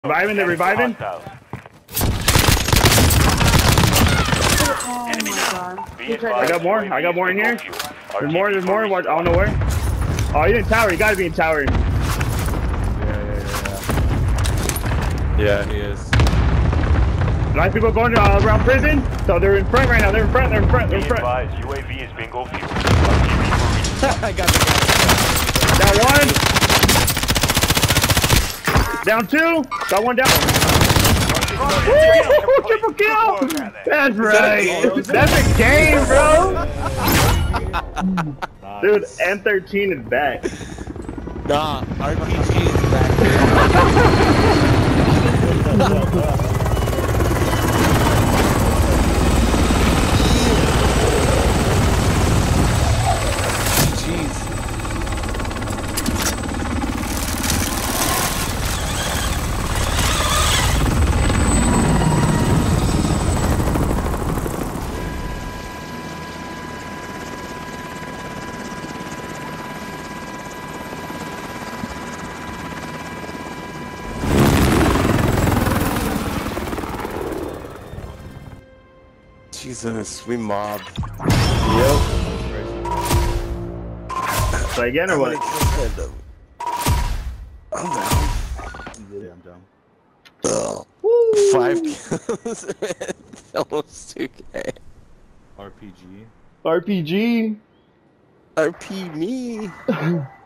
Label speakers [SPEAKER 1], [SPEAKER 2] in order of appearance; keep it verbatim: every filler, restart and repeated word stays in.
[SPEAKER 1] Reviving, they're reviving.
[SPEAKER 2] Oh my god.
[SPEAKER 1] I got more, I got more in here. There's more, there's more, what, I don't know where. Oh, he's in tower, you gotta be in tower.
[SPEAKER 3] Yeah, yeah, yeah. Yeah, he is.
[SPEAKER 1] A lot of people going uh, around prison, so they're in front right now, they're in front, they're in front, they're in front.
[SPEAKER 2] U A V is bingo fuel.
[SPEAKER 3] I got the
[SPEAKER 1] guy. Down one. Down two. Got one down. Woo! Triple kill! That's right. That's a game, bro. Nice. Dude, M thirteen is back.
[SPEAKER 3] Nah, R P G is back. Jesus, we mobbed.
[SPEAKER 1] Yep. Play again or what?
[SPEAKER 3] I'm down.
[SPEAKER 1] Yeah, I'm down.
[SPEAKER 3] Ugh. Five kills, man. Almost two K.
[SPEAKER 4] R P G.
[SPEAKER 1] R P G.
[SPEAKER 3] R P me.